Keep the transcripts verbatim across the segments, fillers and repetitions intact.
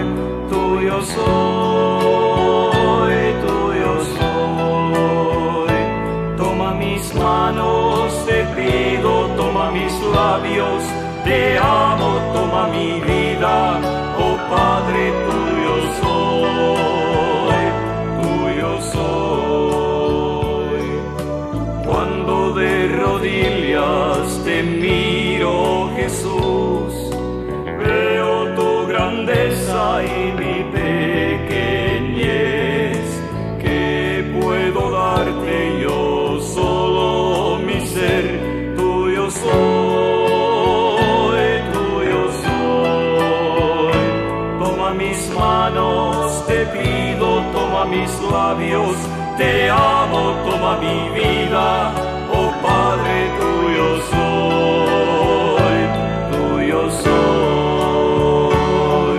vain. Tu jo soy, tu jo soy. Toma mis manos, te pido, toma mis labios, te amo, toma mi vida, oh Padre, tuyo soy, tuyo soy. Cuando de rodillas te miro, Jesús, veo tu grandeza y mi pequeñez. ¿Qué puedo darte yo solo, mi ser? Tuyo soy, tuyo soy. Toma mis manos, te pido, toma mis labios, te amo, toma mi vida, oh Padre, tuyo soy, tuyo soy.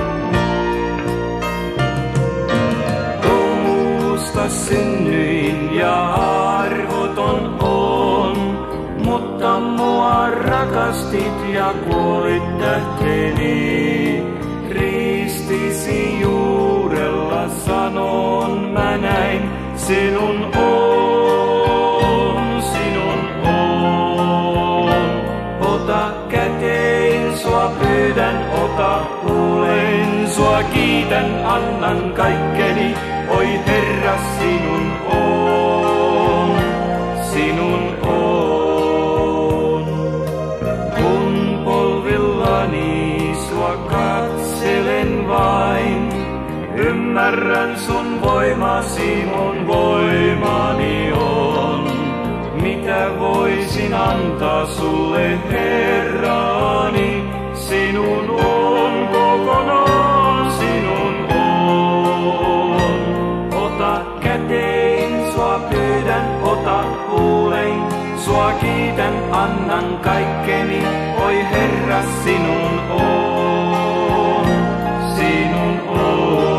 Musta synnyin ja arvoton on, mutta mua rakastit ja kuolit tähteni. Ristisi juurella sanon mä näin, sinun on, sinun on. Ota käteen, sua pyydän, ota huuleen, sua kiitän, annan kaikkeni, oi Herra, sinun on, sinun on. Kun polvillani sua katselen vain, ymmärrän sun voimasi, mun voimani on. Mitä voisin antaa sulle, Herrani, sinun on kokonaan, sinun on. Ota käteen, sua pyydän, ota huulein, sua kiitän, annan kaikkeni, oi Herra, sinun on, sinun on.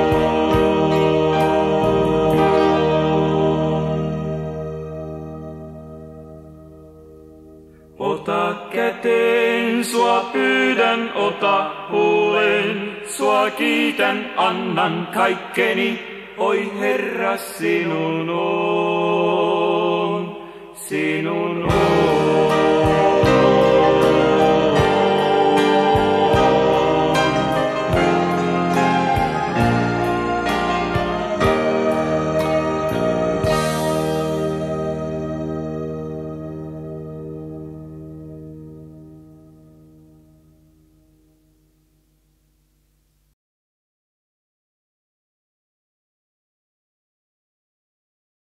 Ota käteen, sua pyydän, ota huuleen, sua kiitän, annan kaikkeni, oi Herra, sinun on, sinun on.